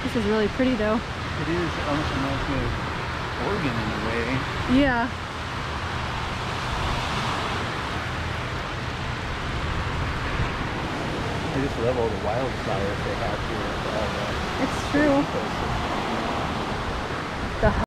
This is really pretty though. It is. It almost reminds me of Oregon in a way. Yeah. I just love all the wildflowers they have here. It's true. The